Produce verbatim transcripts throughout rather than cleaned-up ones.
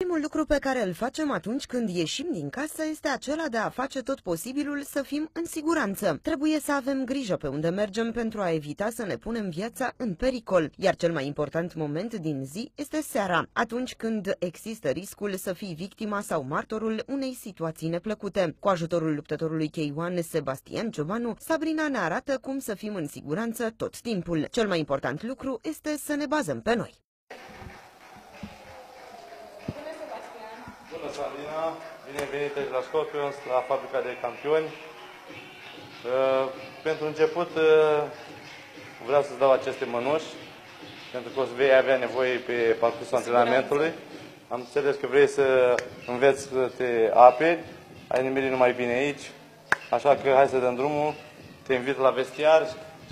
Primul lucru pe care îl facem atunci când ieșim din casă este acela de a face tot posibilul să fim în siguranță. Trebuie să avem grijă pe unde mergem pentru a evita să ne punem viața în pericol, iar cel mai important moment din zi este seara, atunci când există riscul să fii victima sau martorul unei situații neplăcute. Cu ajutorul luptătorului K unu Sebastian Ciobanu, Sabrina ne arată cum să fim în siguranță tot timpul. Cel mai important lucru este să ne bazăm pe noi. Bună, Sabrina! Bine venit la Scorpions, la fabrica de campioni. Uh, pentru început uh, vreau să-ți dau aceste mănuși, pentru că o să vei avea nevoie pe parcursul antrenamentului. Am înțeles că vrei să înveți să te aperi, ai nimerit numai bine aici, așa că hai să dăm drumul, te invit la vestiar.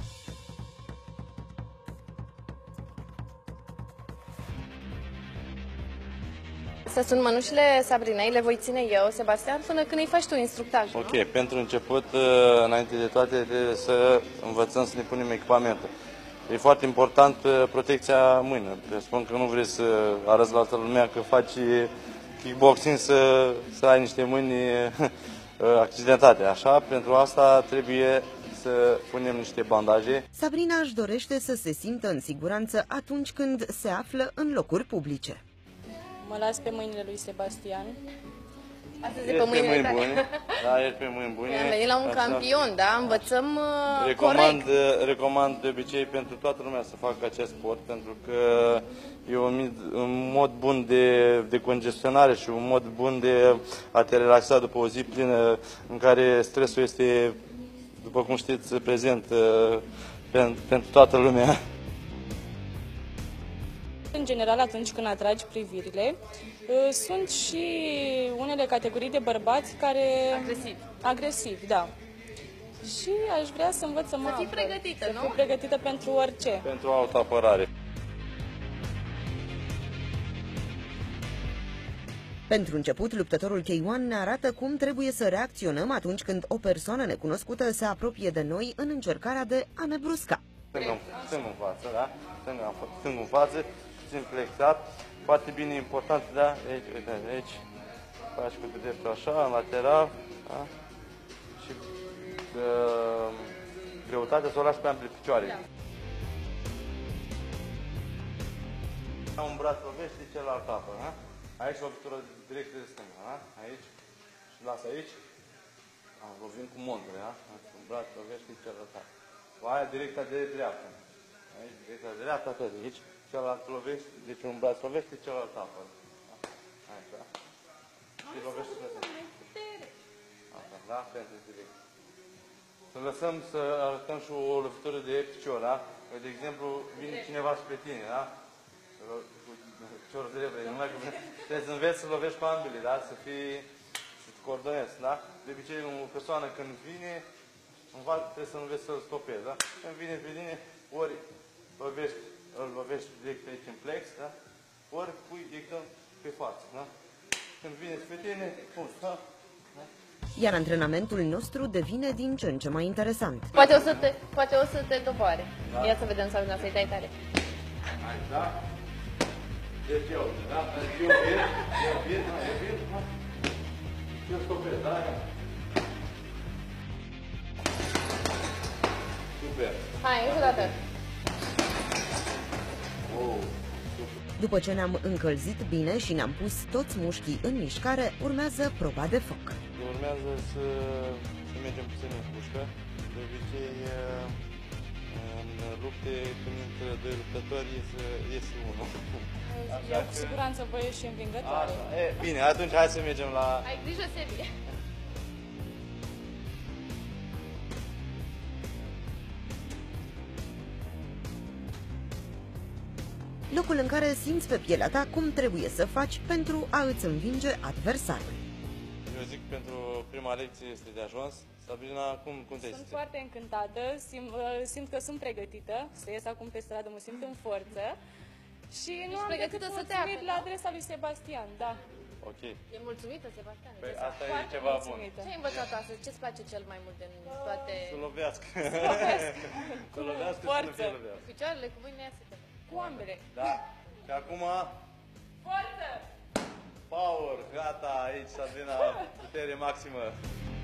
Să sunt mănușile Sabrinei, le voi ține eu, Sebastian, până când îi faci tu instructaj. Ok, nu? Pentru început, înainte de toate, trebuie să învățăm să ne punem echipamentul. E foarte important protecția mâinii. Spun că nu vrei să arăți la altă lumea că faci kickboxing să, să ai niște mâini accidentate. Așa, pentru asta trebuie să punem niște bandaje. Sabrina își dorește să se simtă în siguranță atunci când se află în locuri publice. Mă las pe mâinile lui Sebastian. Astăzi e pe mâinile tale. Bune. Da, ești pe mâini bune. Am venit la un așa. campion, da? Învățăm uh, recomand, corect. Recomand de obicei pentru toată lumea să facă acest sport, pentru că e un, un mod bun de, de congestionare și un mod bun de a te relaxa după o zi plină în care stresul este, după cum știți, prezent uh, pentru, pentru toată lumea. În general, atunci când atragi privirile, sunt și unele categorii de bărbați care... Agresivi. Agresivi, da. Și aș vrea să învăț să mă Să fii pregătită, să nu? fiu pregătită pentru orice. Pentru autoapărare. Pentru început, luptătorul K unu ne arată cum trebuie să reacționăm atunci când o persoană necunoscută se apropie de noi în încercarea de a ne brusca. Stâng în față, da? Stâng în față, puțin flexat, foarte bine, important, da? Aici, uite, aici, faci cu dreptul așa, în lateral, da? Și uh, greutatea să o lași pe ambele picioare. Da. Un braț lovește, celălalt apă, da? Aici lovitură directă de stânga, da? Aici, și lasă aici, da, lovim cu mondele, da? Un braț lovește, celălalt apă. Aia directa de dreapta. Aici, directa de dreapta, tot de aici. Celălalt lovește, deci un braț lovește, celălalt apă. Aici, da? Și lovește să asta, da? Pentru direct. Să lăsăm să arătăm și o lovitură de picior, da? De exemplu, vine cineva spre tine, da? Cu piciorul de repede. Numai că trebuie să înveți să lovești cu ambele, da? Să fii, să te coordonezi, da? De obicei, o persoană când vine, trebuie să înveți să-l stopezi, da? Când vine pe tine, ori lovești, îl lovești direct aici în plex, da? Ori pui direct pe față, da? Când vine pe tine, pun, da? Da? Iar antrenamentul nostru devine din ce în ce mai interesant. Poate o să te, poate o să te doboare. Da. Ia să vedem, Sabrina, să-i dai tare. Aici, da? Deci eu, da? Eu vin, eu vin, eu vin, da? Eu stopez, da? Super. Hai, încă o dată. După ce ne-am încălzit bine și ne-am pus toți mușchii în mișcare, urmează proba de foc. Urmează să, să mergem puțin în pușcă. De obicei, în lupte, când intră doi luptători, iese, iese unul. Eu cu siguranță voi ieși învingătoare. E, bine, atunci hai să mergem la... Ai grijă, Sebi. Locul în care simți pe pielea ta cum trebuie să faci pentru a îți învinge adversarul. Eu zic că pentru prima lecție este de ajuns. Sabrina, cum, cum te simți? Sunt foarte încântată, simt, simt că sunt pregătită să ies acum pe stradă, mă simt în forță. Și nu am pregătită decât să te mulțumit aperi, la nu? adresa lui Sebastian, da. Ok. E mulțumită, Sebastian? Păi asta Foarte e ceva mulțumită. bun. Ce ai învățat astăzi? Ce-ți place cel mai mult din toate... Să lovească. Să lovească și să fie lovească. Picioarele cu mâinile ia să te... Cu ambele. Da. Și acum... Forță! Gata, aici, Sabina, putere maximă.